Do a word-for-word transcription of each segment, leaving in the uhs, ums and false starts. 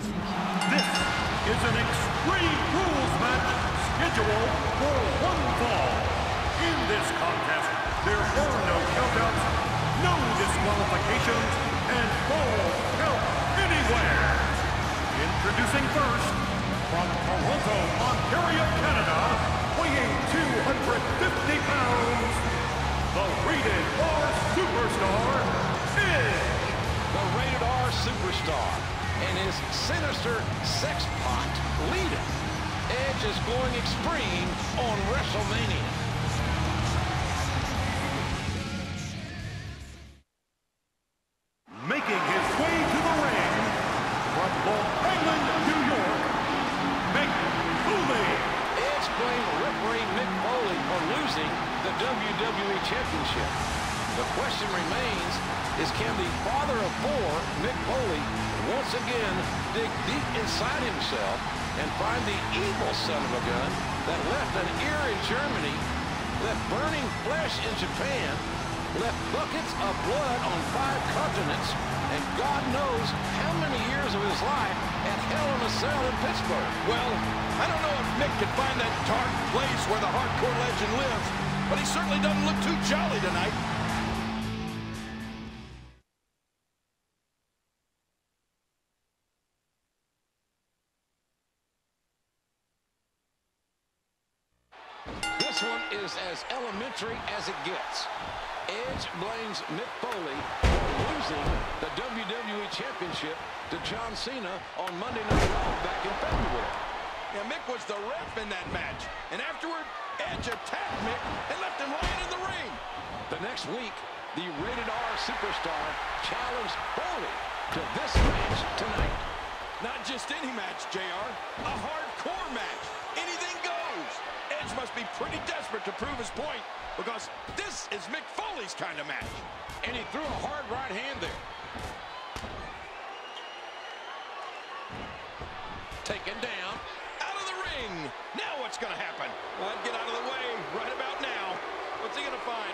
This is an Extreme Rules match scheduled for one fall. In this contest, there are no countouts, no disqualifications, and falls count anywhere. Introducing first, from Toronto, Ontario, Canada, weighing two hundred fifty pounds, the Rated R Superstar, Edge. The Rated R Superstar and his sinister sex pot leader. Edge is going extreme on WrestleMania. Making his way to the ring, from Long Island, New York, Mick Foley. Edge blamed referee Mick Foley for losing the W W E Championship. The question remains is, can the father of four, Mick Foley, once again dig deep inside himself and find the evil son of a gun that left an ear in Germany, left burning flesh in Japan, left buckets of blood on five continents, and God knows how many years of his life at Hell in a Cell in Pittsburgh. Well, I don't know if Mick can find that dark place where the hardcore legend lives, but he certainly doesn't look too jolly tonight. This one is as elementary as it gets. Edge blames Mick Foley for losing the W W E Championship to John Cena on Monday Night Raw back in February. Yeah, Mick was the ref in that match, and afterward, Edge attacked Mick and left him lying in the ring. The next week, the Rated R Superstar challenged Foley to this match tonight. Not just any match, J R. A hardcore match. Anything goes. Edge must be pretty desperate to prove his point, because this is Mick Foley's kind of match. And he threw a hard right hand there. Taken down. Out of the ring. Now what's going to happen? Well, I'd get out of the way right about now. What's he going to find?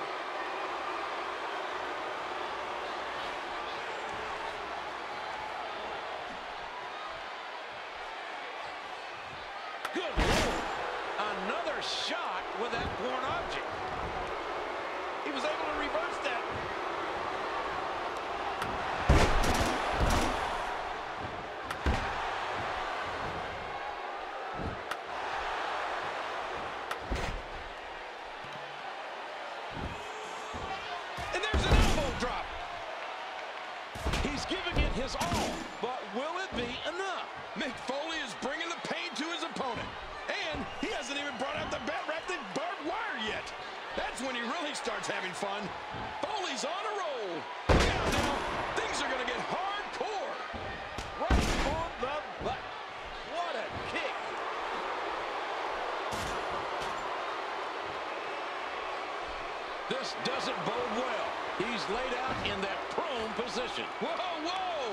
Good Lord. Another shot with that foreign object. He was able to reverse that. And there's an elbow drop. He's giving it his all, but will it be enough? Mick Foley is bringing the pain to his opponent. And he hasn't even brought out the bat-wrapped in barbed wire yet. That's when he really starts having fun. Foley's on a roll. Look out now. Things are going to get hardcore. Right on the butt. What a kick. This doesn't bode well. He's laid out in that prone position. Whoa, whoa.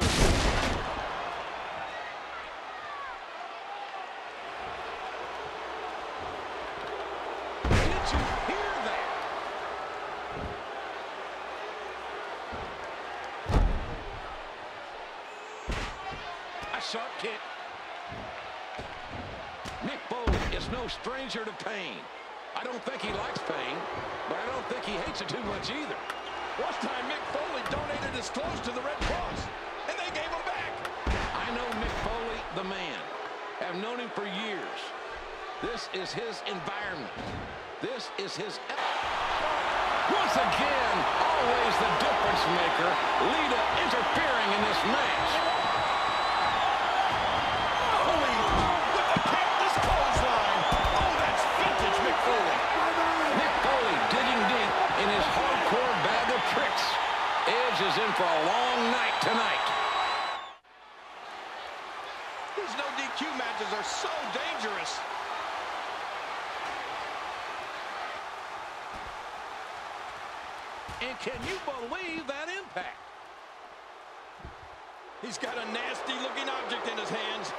Did you hear that? A sharp kick. Mick Foley is no stranger to pain. I don't think he likes pain, but I don't think he hates it too much either. One time, Mick Foley donated his clothes to the Red Cross, and they gave them back. I know Mick Foley, the man. I've known him for years. This is his environment. This is his... Once again, always the difference maker. Lita interfering in this match. Foley with the cactus clothesline. Oh, that's vintage Mick Foley. Mick Foley digging deep in his hardcore bag of tricks. Edge is in for a long night tonight. These no D Q matches are so dangerous. And can you believe that impact? He's got a nasty-looking object in his hands.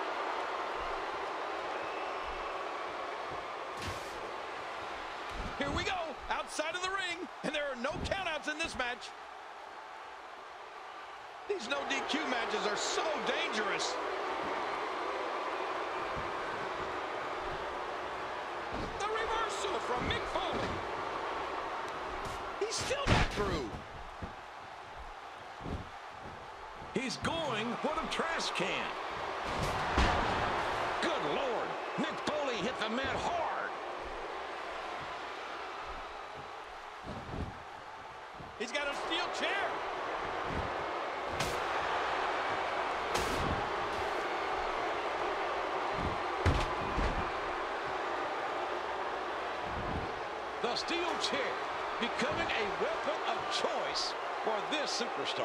Here we go, outside of the ring, and there are no countouts in this match. These no D Q matches are so dangerous. from Mick Foley. He's still not through. He's going for the trash can. Good Lord. Mick Foley hit the mat hard. He's got a steel chair. The steel chair becoming a weapon of choice for this superstar.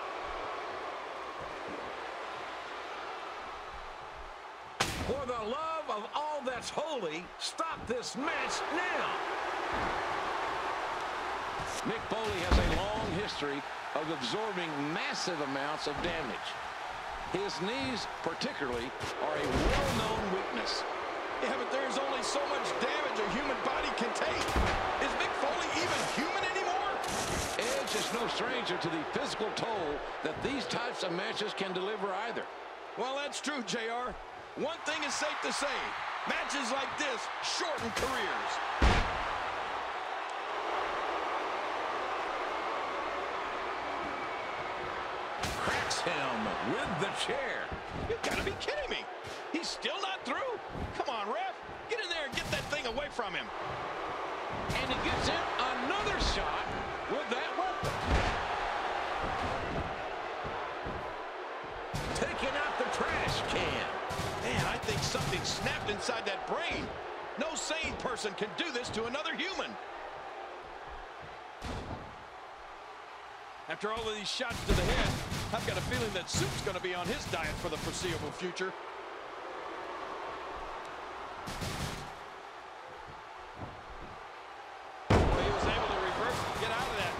For the love of all that's holy, stop this match now. Mick Foley has a long history of absorbing massive amounts of damage. His knees, particularly, are a well-known weakness. Yeah, but there's only so much damage a human body can take. Is Mick Foley even human anymore? Edge is no stranger to the physical toll that these types of matches can deliver either. Well, that's true, J R. One thing is safe to say. Matches like this shorten careers. Cracks him with the chair. You've got to be kidding me. He's still not through? Come on, ref. Get in there and get that thing away from him. And he gets in another shot with that weapon. Taking out the trash can. Man, I think something snapped inside that brain. No sane person can do this to another human. After all of these shots to the head, I've got a feeling that soup's going to be on his diet for the foreseeable future. Well, he was able to reverse and get out of that.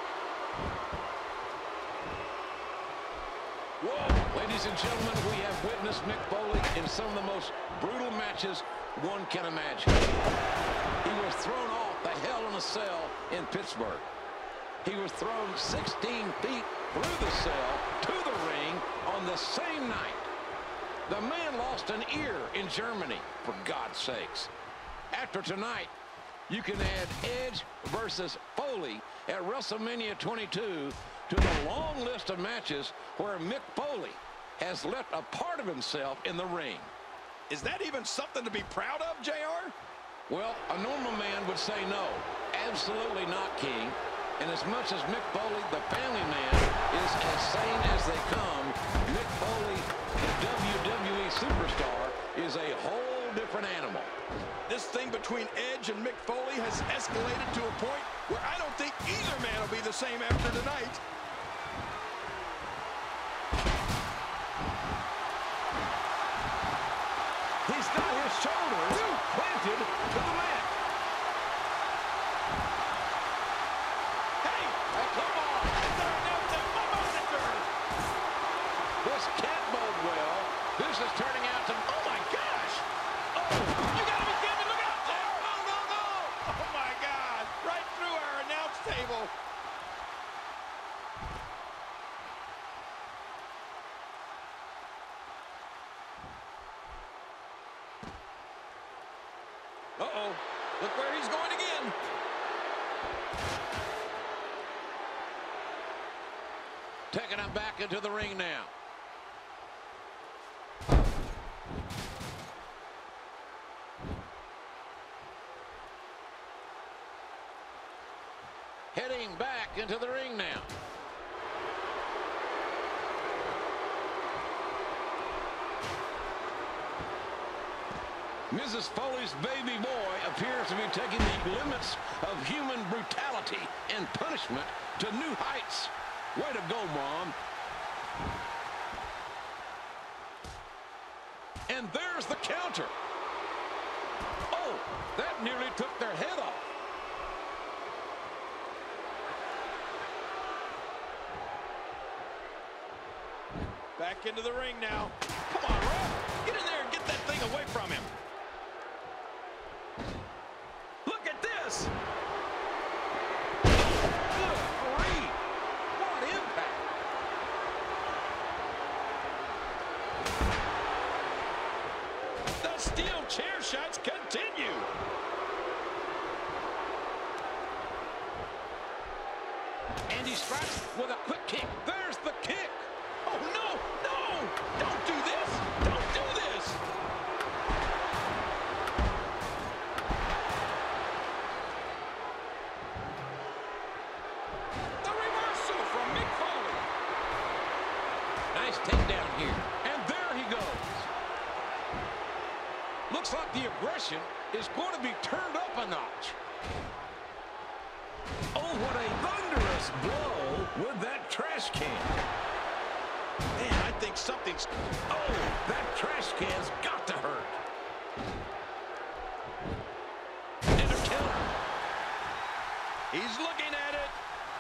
Whoa, ladies and gentlemen, we have witnessed Mick Foley in some of the most brutal matches one can imagine. He was thrown off the Hell in a Cell in Pittsburgh. He was thrown sixteen feet through the cell to the ring on the same night. The man lost an ear in Germany, for God's sakes. After tonight, you can add Edge versus Foley at WrestleMania twenty-two to the long list of matches where Mick Foley has left a part of himself in the ring. Is that even something to be proud of, J R? Well, a normal man would say no. Absolutely not, King. And as much as Mick Foley, the family man, is as sane as they come, Mick Foley, the W W E superstar, is a whole different animal. This thing between Edge and Mick Foley has escalated to a point where I don't think either man will be the same after tonight. He's got his shoulders planted to the mat. This can't bode well. This is turning out to... Oh, my gosh! Oh, you got to be kidding me. Look out there! No, no, no! Oh, my God! Right through our announce table. Uh-oh. Look where he's going again. Taking him back into the ring now. Heading back into the ring now. Missus Foley's baby boy appears to be taking the limits of human brutality and punishment to new heights. Way to go, Mom. And there's the counter. Oh, that nearly took their head off. Back into the ring now. Come on, ref. Get in there and get that thing away from him. Look at this. Good grief. What impact. The steel chair shots continue. He strikes with a quick kick. There's the kick. Oh, no, no! Don't do this! Don't do this! The reversal from Mick Foley. Nice takedown here. And there he goes. Looks like the aggression is going to be turned up a notch. Oh, what a thunderous blow with that trash can. Man, I think something's... Oh, that trash can's got to hurt. And a counter. He's looking at it.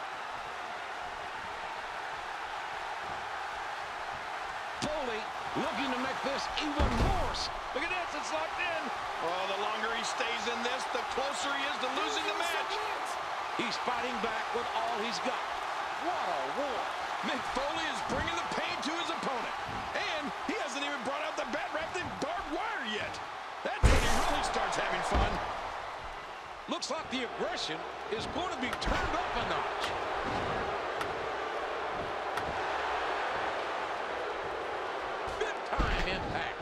Foley looking to make this even more. Look at this, it's locked in. Oh, the longer he stays in this, the closer he is to losing the match. He's fighting back with all he's got. What a war. Mick Foley is bringing the pain to his opponent. And he hasn't even brought out the bat wrapped in barbed wire yet. That's when he really starts having fun. Looks like the aggression is going to be turned up a notch. Big time impact.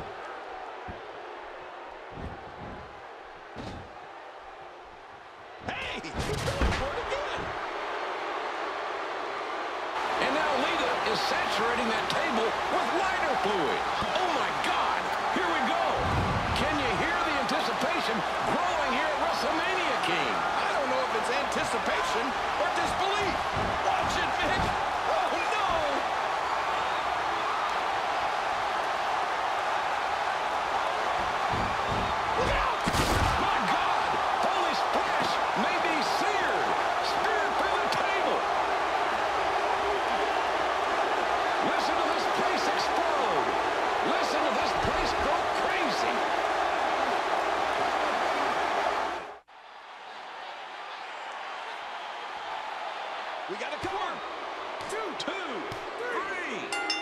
Hey, he's going for it again. And now Lita is saturating that table with lighter fluid. Oh, my God. Here we go. Can you hear the anticipation growing here at WrestleMania, King? I don't know if it's anticipation or disbelief. Watch it, Mick. Oh, no. Look out. My God. Foley's flesh may be seared. Speared through the table. Listen to this place explode. Listen to this place go crazy. We got a cover. Two, two, three.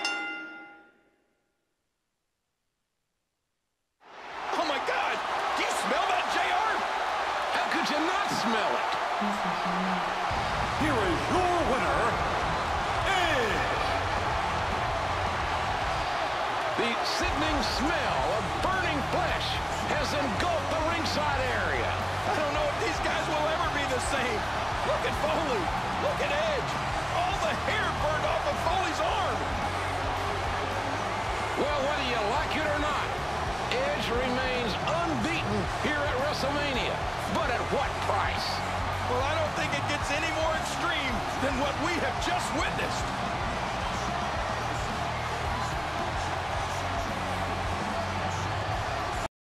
Oh, my God. Do you smell that, J R? How could you not smell it? Here is your winner, Edge. The sickening smell of burning flesh has engulfed the ringside area. I don't know if these guys will ever be the same. Look at Foley. Look at Edge. All the hair burned off of Foley's arm. Well, whether you like it or not, Edge remains unbeaten here at WrestleMania. But at what price? Well, I don't think it gets any more extreme than what we have just witnessed.